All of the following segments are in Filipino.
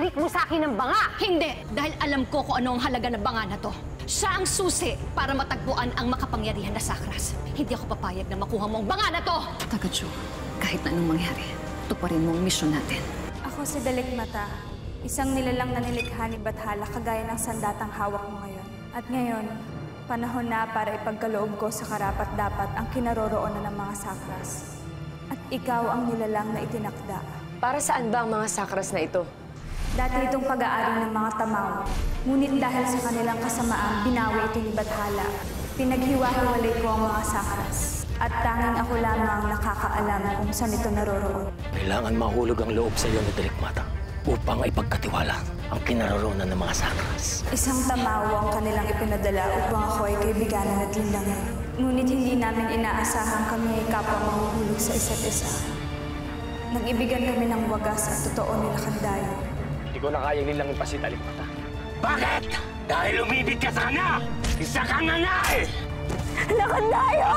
Ibalik mo sa akin ang banga! Hindi! Dahil alam ko kung ano ang halaga ng banga na to. Siya ang susi para matagpuan ang makapangyarihan na sakras. Hindi ako papayag na makuha mo ang banga na to! Tagajo, kahit na anong mangyari, tuparin mo ang misyon natin. Ako si Dalikmata, isang nilalang na nilikha ni Bathala kagaya ng sandatang hawak mo ngayon. At ngayon, panahon na para ipagkaloob ko sa karapat-dapat ang kinaroroonan ng mga sakras. At ikaw ang nilalang na itinakda. Para saan ba ang mga sakras na ito? Dati itong pag-aari ng mga Tamawo. Ngunit dahil sa kanilang kasamaan, binawi ito ni Bathala. Pinaghiwa-hiwalay ko ang mga sakras. At tanging ako lamang nakakaalam kung saan ito naroroon. Kailangan mahulog ang loob sa iyo ni Dalikmata upang ipagkatiwala ang kinaroroonan ng mga sakras. Isang Tamawo ang kanilang ipinadala upang ako ay kaibiganan at lindangin. Ngunit hindi namin inaasahan kami ay kapwa mahuhulog sa isa't isa. Nag-ibigan kami ng wagas at totoo nila kandayo. Hindi ko na kayang nilangin pa si Dalikmata. Bakit? Dahil umibig ka sa kanya! Isa kang nanay! Nakandayo!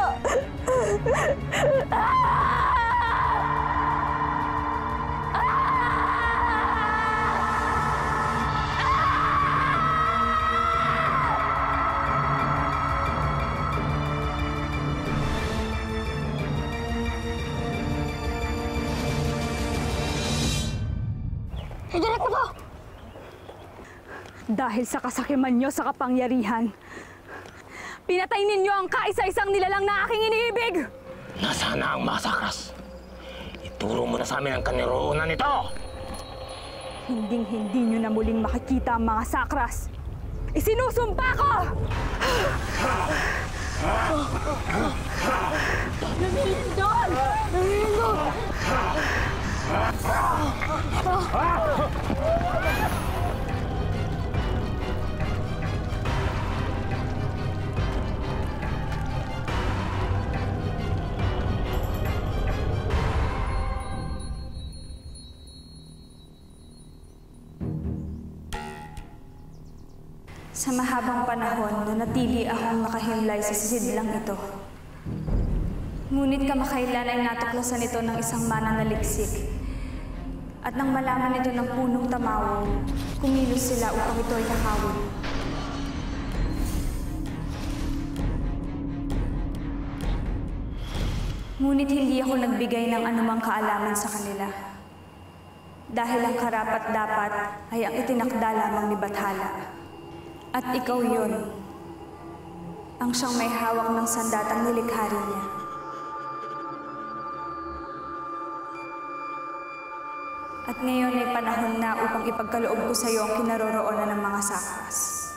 Idirect mo! Dahil sa kasakiman nyo sa kapangyarihan, pinatay ninyo ang kaisa-isang nilalang na aking iniibig! Nasaan na ang mga sakras? Ituro mo na sa amin ang kinaroroonan nito! Hinding-hindi nyo na muling makikita ang mga sakras. Isinusumpa ko! Namilindol! Namilindol! Sa mahabang panahon, nanatili akong nakahimlay sa sidlang ito. Ngunit kamakailan ay natuklasan ito ng isang mananaliksik. At nang malaman ito ng punong Tamawo, kumilos sila upang ito ay nakawin. Ngunit hindi ako nagbigay ng anumang kaalaman sa kanila. Dahil ang karapat-dapat ay ang itinakda lamang ni Bathala. At ikaw yun, ang siyang may hawak ng sandatang nilikhari niya. At ngayon ay panahon na upang ipagkaloob ko sa iyo ang kinaroroonan ng mga sakras.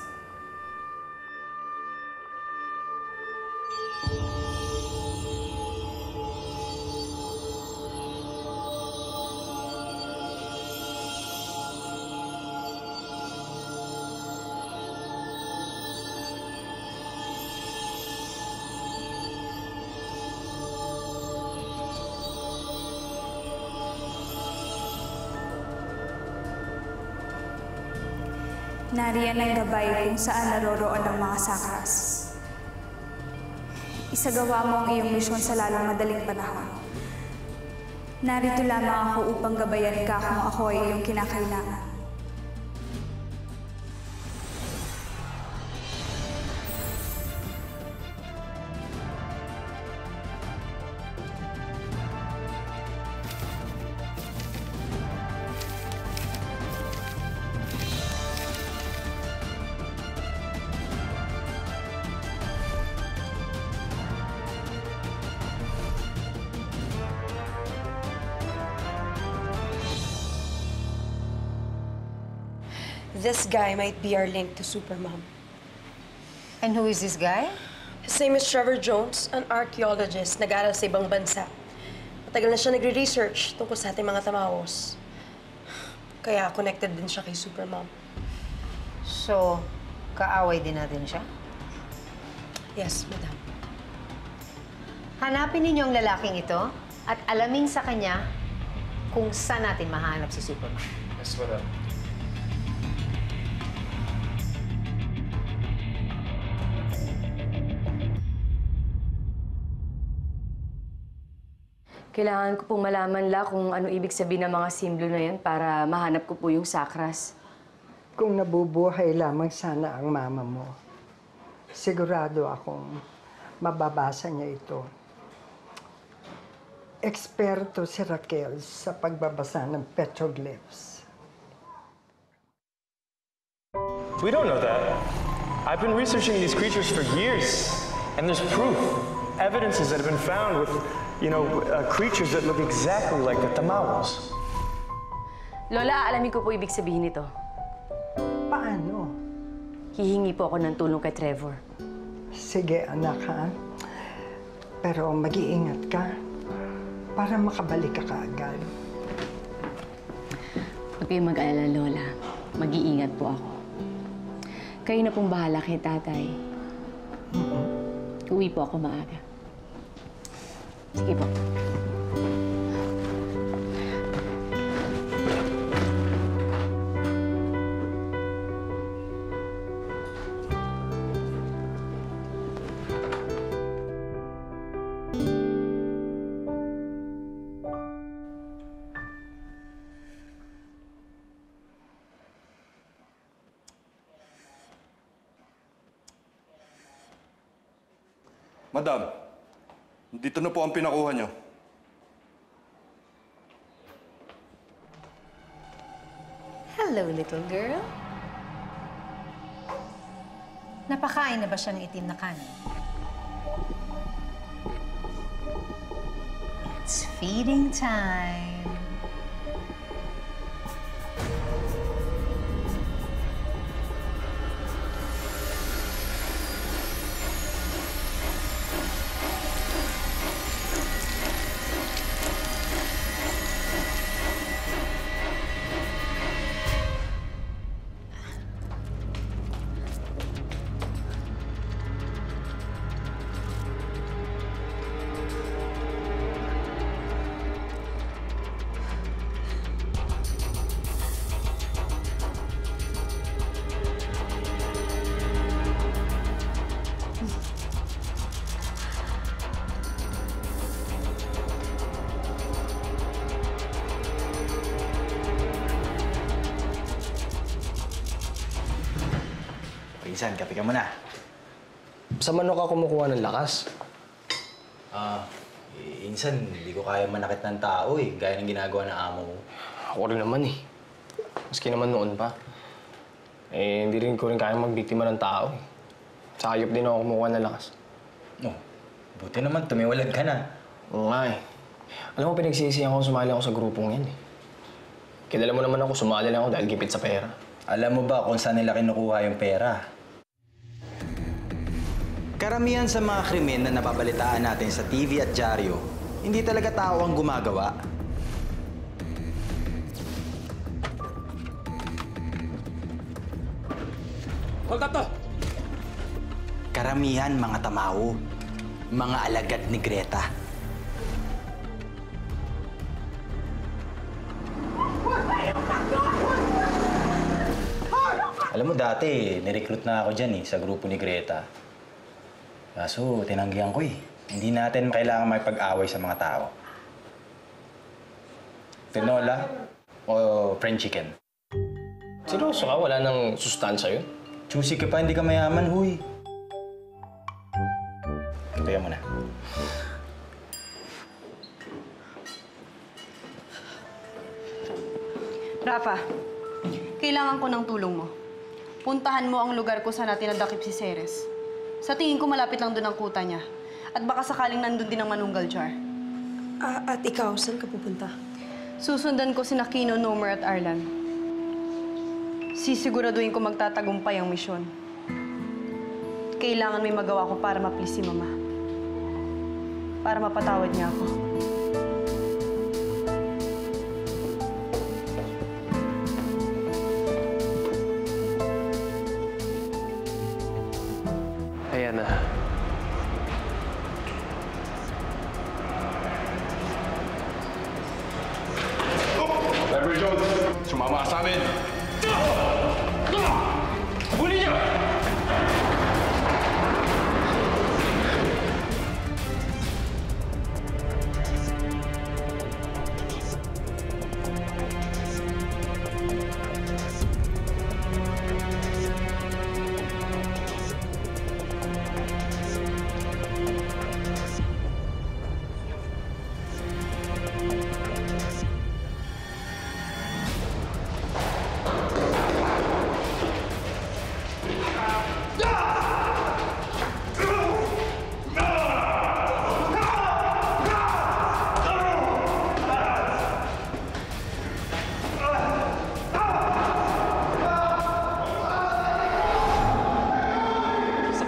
Nariyan ang gabay kung saan naroroon ang mga sakras. Isagawa mo ang iyong misyon sa lalong madaling panahon. Narito lamang ako upang gabayan ka kung ako ay iyong kinakailangan. This guy might be our link to Supermom. And who is this guy? His name is Trevor Jones, an archaeologist nag-aaral sa ibang bansa. Matagal na siya nagre-research tungkol sa ating mga Tamawos. Kaya connected din siya kay Supermom. So, kaaway din natin siya? Yes, madam. Hanapin ninyo ang lalaking ito at alamin sa kanya kung saan natin mahanap si Superman. Yes, madam. Kailangan ko pong malaman la kung ano ibig sabihin ng mga simbolo na yan para mahanap ko po yung sakras. Kung nabubuhay lamang sana ang mama mo, sigurado akong mababasa niya ito. Eksperto si Raquel sa pagbabasa ng petroglyphs. We don't know that. I've been researching these creatures for years, and there's proof, evidences that have been found with, creatures that look exactly like the Tamawos. Lola, alamin ko po ibig sabihin nito. Paano? Hihingi po ako ng tulong kay Trevor. Sige, anak, ha? Pero mag-iingat ka para makabalik ka kaagad. Huwag kayong mag-alala, Lola. Mag-iingat po ako. Kayo na pong bahala kay tatay. Uwi po ako maaga. Sige po. Madam, dito na po ang pinakuha niyo. Hello, little girl. Napakain na ba siya ng itim na kanin? It's feeding time. Insan, kape ka muna. Sa manok ka kumukuha ng lakas? Insan, hindi ko kaya manakit ng tao eh, gaya ng ginagawa ng amo mo. Ako rin naman eh. Maski naman noon pa. Hindi rin ko rin kaya magbiktima ng tao eh. Sa hayop din ako kumukuha ng lakas. No, buti naman, tumiwalag ka na. Oo nga eh. Alam mo, pinagsisihan ko sumali ako sa grupong yan eh. Kilala mo naman ako, sumali lang ako dahil gipit sa pera. Alam mo ba kung saan nila kinukuha yung pera? Karamihan sa mga krimen na napabalitaan natin sa TV at dyaryo, hindi talaga tao ang gumagawa. Hold up to! Karamihan mga Tamawo, mga alagad ni Greta. Alam mo, dati, nirecruit na ako dyan sa grupo ni Greta. Kaso, tinanggihan ko eh. Hindi natin kailangan makipag-away sa mga tao. Tinola o fried chicken? Seryoso ka? Wala nang sustansya yun? Choosy ka pa, hindi ka mayaman, huy. Kaya mo na. Rafa, kailangan ko ng tulong mo. Puntahan mo ang lugar kung saan natin nadakip si Ceres. Sa tingin ko, malapit lang doon ang kuta niya. At baka sakaling nandun din ang manunggal jar. At ikaw, saan ka pupunta? Susundan ko si Kino, Nomer at Arlan. Sisiguraduhin ko magtatagumpay ang misyon. Kailangan may magawa ko para ma-please si Mama. Para mapatawad niya ako. Ayan na. Trevor Jones, sumama ka sa amin! Huli niyo!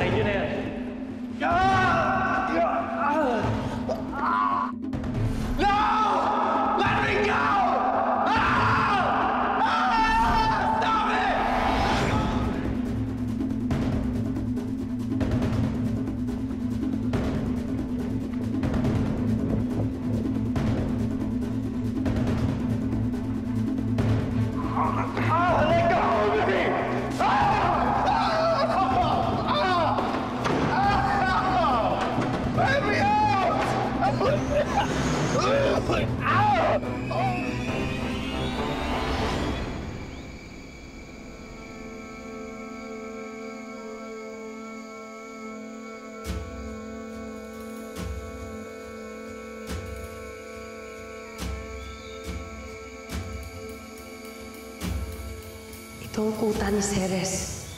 Sa inyo na yan. No! Let me go! Stop it! Let go of me! Let me out! Ito ang kuta ni Ceres.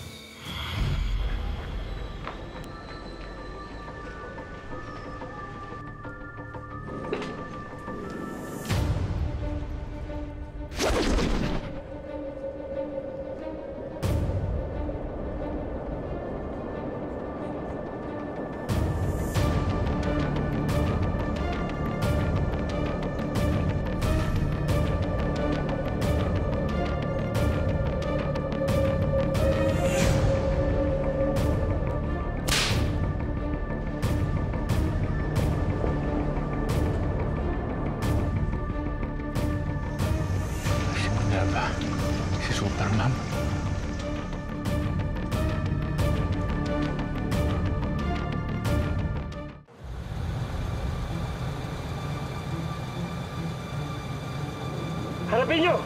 Minerva, si Superman. Harapin niyo!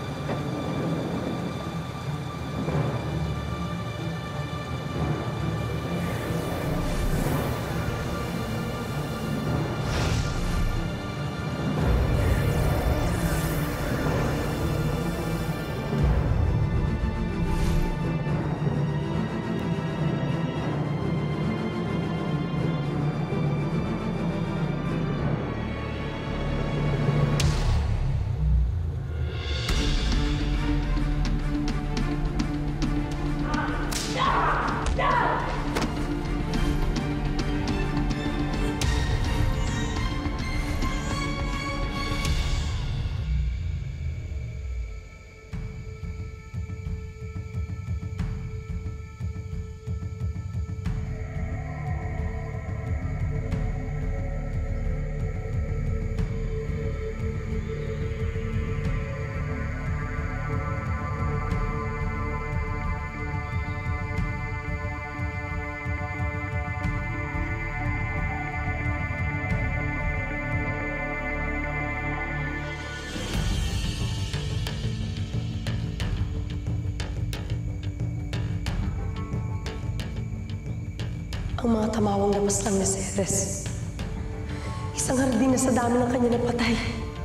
Ang mga tamawang labas lang ni Ceres. Isang hardin na sa dami ng kanya napatay.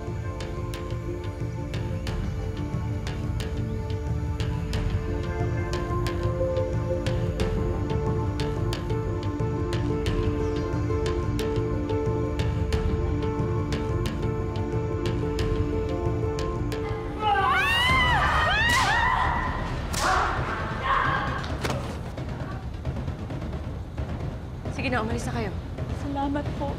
Sige na, umalis na kayo. Salamat po.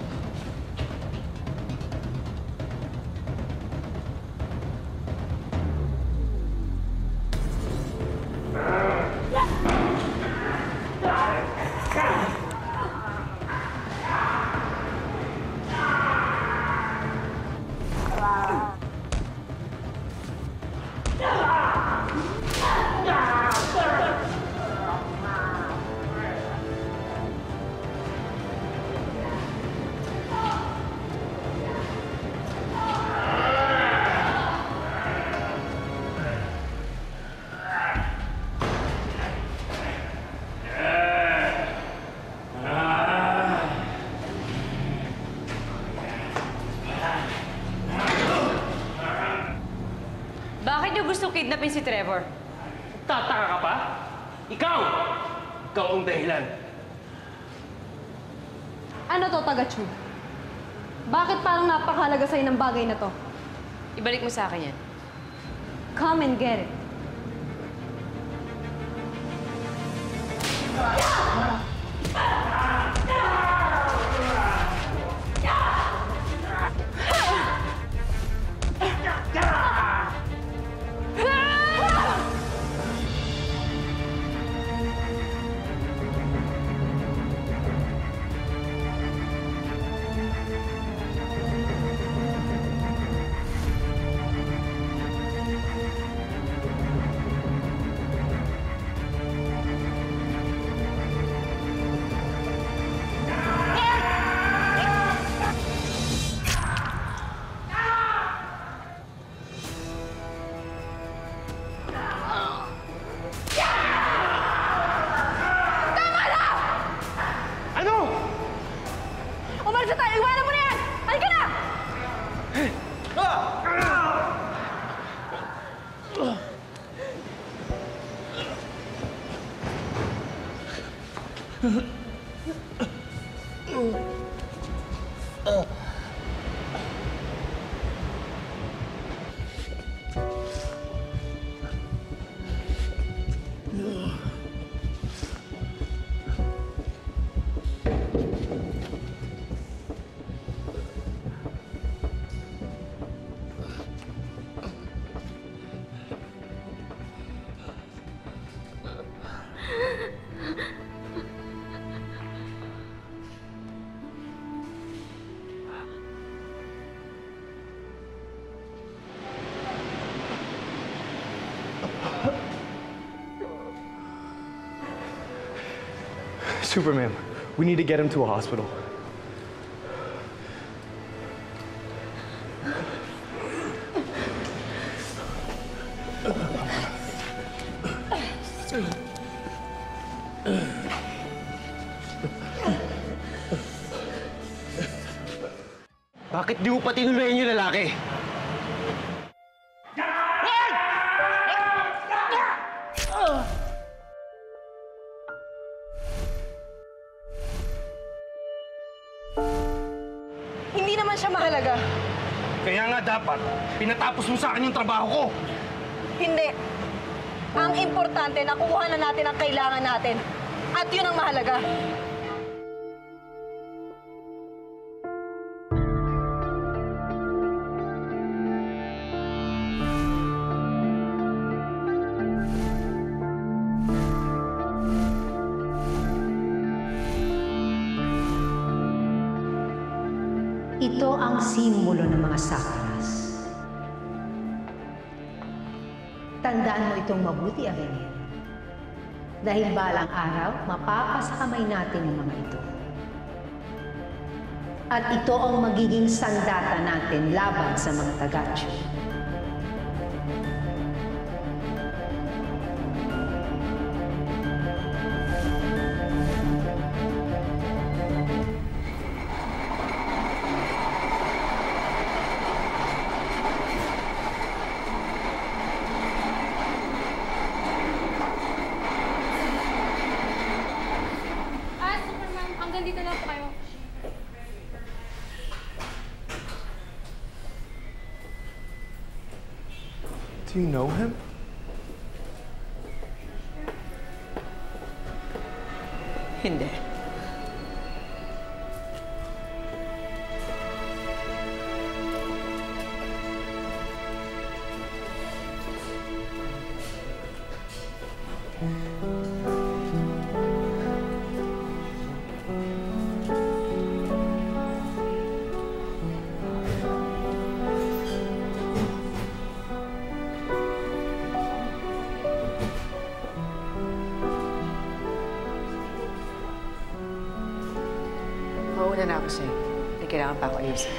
Bakit niyo gusto kidnapin si Trevor? Tataka ka pa? Ikaw! Ikaw ang dahilan. Ano to, Tagachu? Bakit parang napakahalaga sa'yo ng bagay na to? Ibalik mo sa akin yan. Come and get it. Superman, we need to get him to a hospital. Bakit di mo pa tinuloyan yung lalaki? Hindi naman siya mahalaga. Kaya nga dapat, pinatapos mo sa akin yung trabaho ko. Hindi. Ang importante, nakuha na natin ang kailangan natin. At yun ang mahalaga. Ito ang simbolo ng mga sakras. Tandaan mo itong mabuti, Avenir. Dahil balang araw, mapapasa kamay natin ang mga ito. At ito ang magiging sandata natin laban sa mga tagatyo. Hanggang dito lang po kayo. Do you know him? Hindi. Mauna na ako sa'yo. May kailangan pa ako ayusin.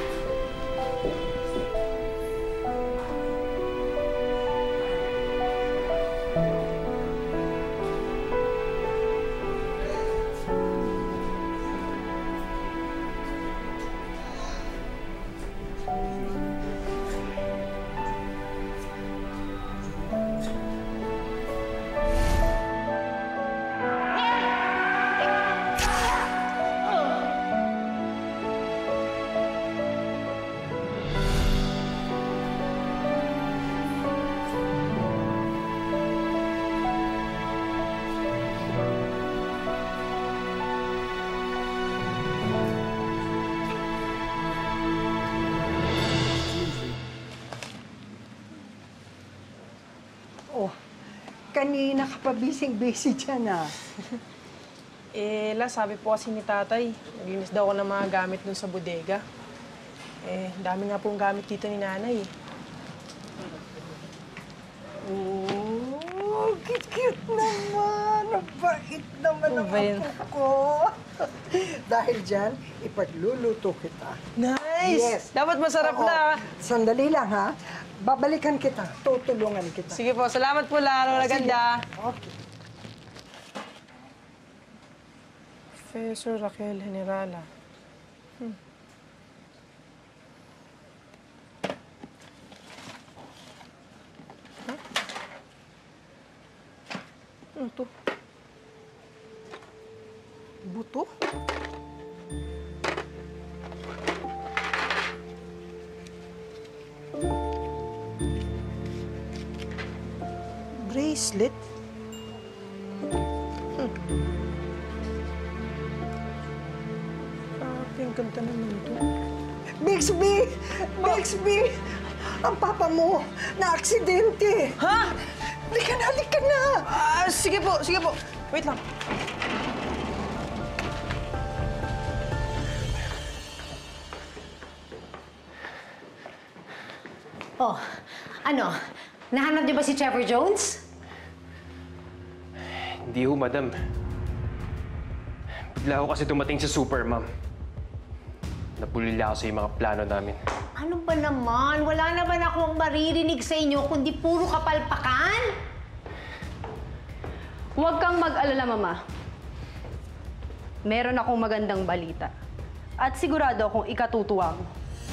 Kanina ka pa busy dyan, ah. Sabi po kasi ni tatay, naglinis daw ako ng mga gamit dun sa bodega. Dami nga pong gamit dito ni nanay. Oh, cute naman. Ang bait naman ang apo ko. Dahil dyan, ipagluluto kita. Nice! Yes. Dapat masarap na. Sandali lang, ha? Babalikan kita. Tutulungan kita. Sige po, salamat po, Lola Ganda. Okay. Professor Raquel Henerala. Ano to? Buto? Bracelet? Ang ganda naman ito. Bixby! Bixby! Ang papa mo, na-aksidente! Ha? Halika na! Sige po, sige po. Wait lang. Oh, ano? Nahanap niyo ba si Trevor Jones? Hindi ho, madam. Bigla ho kasi dumating sa super, ma'am. Napulila ako sa mga plano namin. Ano ba naman? Wala naman akong maririnig sa inyo kundi puro kapalpakan. Huwag kang mag-alala, Mama. Meron akong magandang balita. At sigurado akong ikatutuwa mo.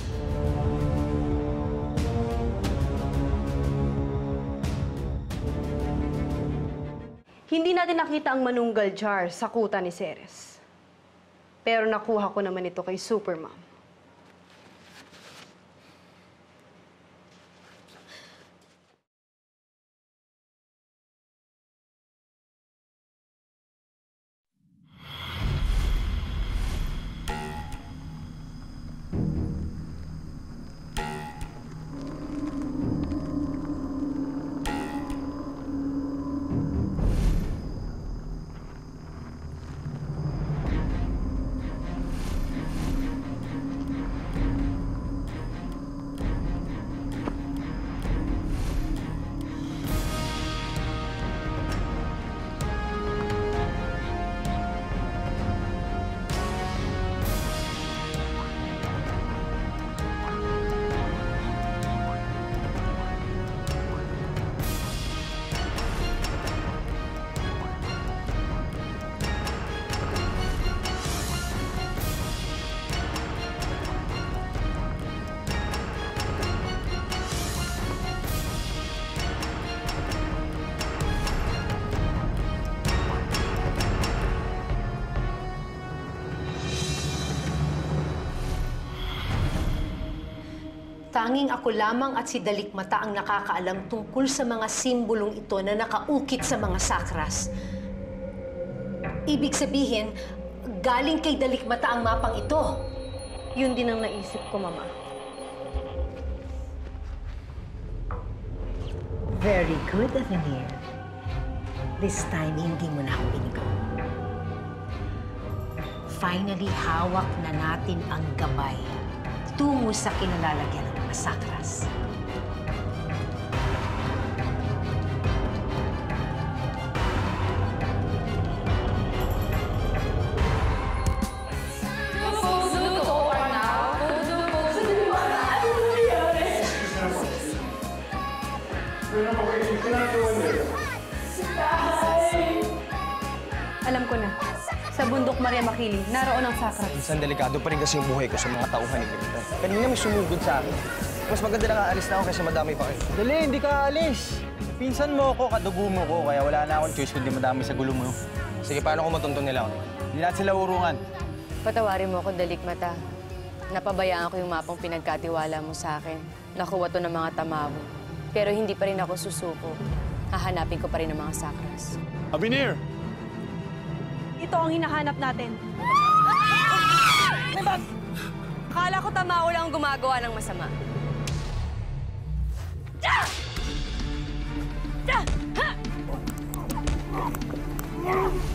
Hindi natin nakita ang manunggal jar sa kuta ni Ceres. Pero nakuha ko naman ito kay Supermom. Tanging ako lamang at si Dalikmata ang nakakaalam tungkol sa mga simbolong ito na nakaukit sa mga sakras. Ibig sabihin, galing kay Dalikmata ang mapang ito. Yun din ang naisip ko, Mama. Very good, Avenir. This time, hindi mo na ako binigo. Finally, hawak na natin ang gabay tungo sa kinalalagyan ng mga sakras. Alam ko na. Sa bundok Maria Makili, naroon ang sakras. Minsan delikado pa rin kasi yung buhay ko sa mga tauhan ni Greta. Kanina may sumugod sa akin. Mas maganda na aalis na ako kaysa madami pa kayo. Dali, hindi ka aalis. Pinsan mo ako, kadugo mo ko, kaya wala na akong choice kundi madami sa gulo mo. Sige, paano kung matuntun nila ako? Hindi natin sila urungan. Patawarin mo ako, Dalikmata. Napabayaan ko yung mapang pinagkatiwala mo sa akin. Nakuha to ng mga Tamawo. Pero hindi pa rin ako susuko. Hahanapin ko pa rin ang mga sakras. Avenir! Ito ang hinahanap natin. Akala ko Tamawo lang ang gumagawa ng masama. Ha!